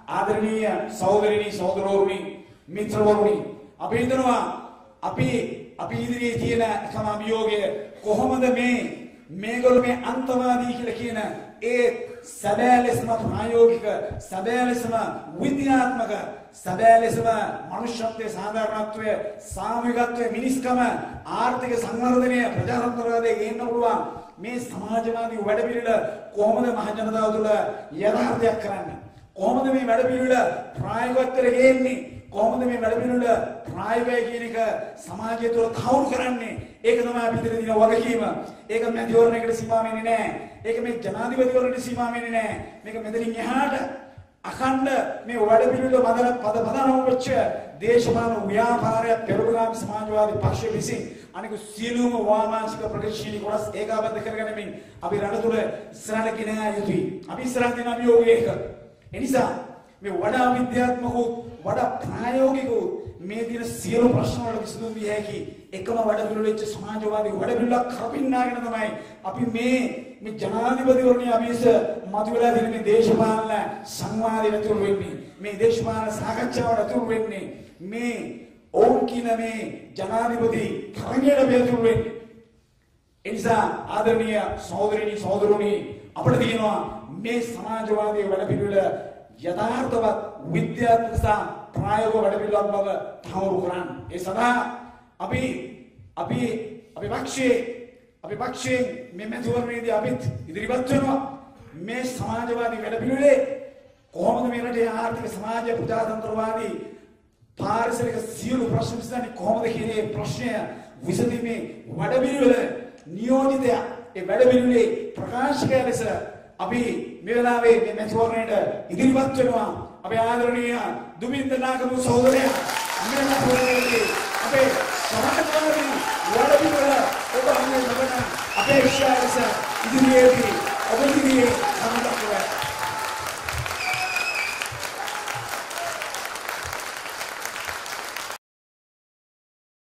ආදරණීය සහෝදරනි සහෝදරවරුනි මිත්‍රවරුනි අපි හිතනවා අපි ඉදිරියේ තියෙන එකම අභියෝගය කොහොමද මේගොල්ලෝ මේ අන්තවාදී කියලා කියන ඒ සැබෑ ලෙසම ප්‍රායෝගික සැබෑ ලෙසම විද්‍යාත්මක සැබෑ ලෙසම මනුෂ්‍යත්වයේ සාධාරණත්වය සාමූහිකත්වය මිනිස්කම ආර්ථික සංවර්ධනය ප්‍රජාතන්ත්‍රවාදයේ ගේන්න පුළුවන් මේ සමාජවාදී වැඩපිළිවෙල කොහොමද මහ ජනතාව තුළ යථාර්ථයක් කරන්නේ කොහොමද මේ වැඩපිළිවෙල ප්‍රායෝගිකත්වයට ගේන්නේ කොහොමද මේ වැඩපිළිවෙල ප්‍රායෝගිකයි කියන එක සමාජය තුළ තහවුරු කරන්නේ ඒක තමයි අපි ඉදිරියේ දින වගකීම ඒක මැතිවරණයකට සීමා වෙන්නේ නැහැ ඒක මේ ජනාධිපතිවරණයට සීමා වෙන්නේ නැහැ මේක මෙතනින් එහාට අඛණ්ඩ මේ වැඩපිළිවෙල පදනම වෙච්ච දේශපාලන ව්‍යාපාරය පෙරමුණාමි සමාජවාදී පක්ෂ විසින් අනික සියලුම වාමාංශික ප්‍රගතිශීලී කොටස් ඒකාබද්ධ කරගැනීමෙන් අපි රට තුළ ඉස්සරහට ගෙන යුතුයි අපි ඉස්සරහට යන අභියෝගය ඒක එනිසා මේ වඩා විද්‍යාත්මක වඩා ප්‍රායෝගික මේ දින සියලු ප්‍රශ්න වලට විසඳුම් දිය හැකි එකම වැඩපිළිවෙල වෙච්ච සමාජවාදී වැඩපිළිවෙලක් කරපින්නාගෙන තමයි අපි මේ ජනාධිපතිවරණයේ අභියස මතුවලා තියෙන මේ දේශපාලන සංවාදය ඇතුළු වෙන්නේ මේ දේශපාලන සාකච්ඡාවට ඇතුළු වෙන්නේ මේ ඕන් කියන මේ ජනාධිපති තරගයට ඇතුළු වෙන්නේ එනිසා ආදරණීය සහෝදරනි සහෝදරුනි අපිට තියෙනවා මේ සමාජවාදී වැඩපිළිවෙල යථාර්ථවත් විද්‍යාත්මක සහ ප්‍රායෝගික වැඩපිළිවෙලක් බව තහවුරු කරන්න. ඒ සඳහා අපි පක්ෂයේ මේ මැතිවරණයේදී අපිත් ඉදිරිපත් වෙනවා මේ සමාජවාදී වැඩපිළිවෙලේ කොහොමද මේ රටේ ආර්ථික සමාජ ප්‍රජාතන්ත්‍රවාදී පාරිසරික සියලු ප්‍රශ්න විසඳන්නේ කොහොමද කියන මේ ප්‍රශ්නය විසඳීමේ වැඩපිළිවෙල නියෝජිතය ඒ වැඩපිළිවෙලේ ප්‍රකාශකයා ලෙස අපි මේ වෙලාවේ මේ මැතිවරණයට ඉදිරිපත් වෙනවා අපේ ආදරණීය දුමින්ද නාගමුව සහෝදරයා අපේ සමාජවාදී වැඩපිළිවෙල ඔබ අන්නේ ලබන අපේක්ෂා ලෙස ඉදිරියේදී ඔබ ඉදිරියේ සමග